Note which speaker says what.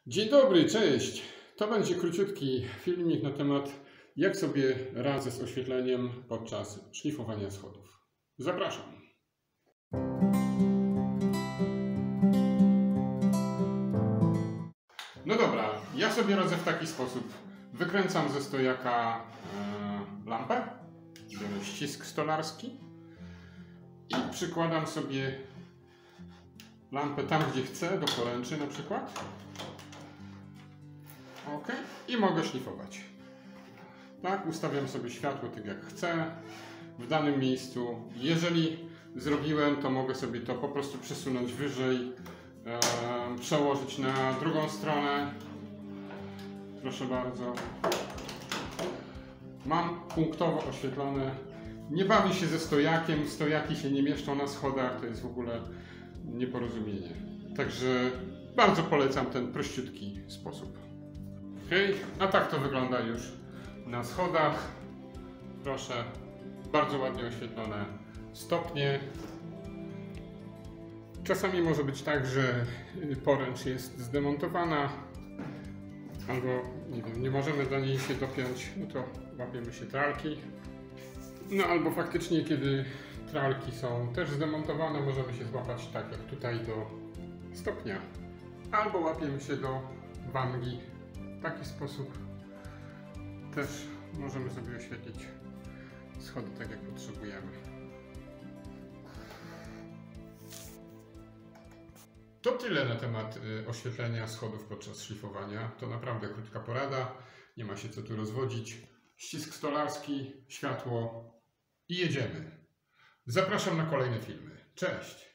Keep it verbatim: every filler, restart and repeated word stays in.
Speaker 1: Dzień dobry, cześć! To będzie króciutki filmik na temat, jak sobie radzę z oświetleniem podczas szlifowania schodów. Zapraszam! No dobra, ja sobie radzę w taki sposób. Wykręcam ze stojaka e, lampę, biorę ścisk stolarski i przykładam sobie lampę tam, gdzie chcę, do poręczy na przykład. OK. I mogę szlifować. Tak, ustawiam sobie światło tak jak chcę w danym miejscu. Jeżeli zrobiłem, to mogę sobie to po prostu przesunąć wyżej, e, przełożyć na drugą stronę. Proszę bardzo. Mam punktowo oświetlone. Nie bawię się ze stojakiem. Stojaki się nie mieszczą na schodach. To jest w ogóle nieporozumienie. Także bardzo polecam ten prościutki sposób. Okay. A tak to wygląda już na schodach. Proszę, bardzo ładnie oświetlone stopnie. Czasami może być tak, że poręcz jest zdemontowana, albo nie wiem, nie możemy do niej się dopiąć, no to łapiemy się tralki. No albo faktycznie, kiedy tralki są też zdemontowane, możemy się złapać tak jak tutaj do stopnia, albo łapiemy się do wangi. W taki sposób też możemy sobie oświetlić schody tak jak potrzebujemy. To tyle na temat oświetlenia schodów podczas szlifowania. To naprawdę krótka porada, nie ma się co tu rozwodzić. Ścisk stolarski, światło i jedziemy. Zapraszam na kolejne filmy. Cześć!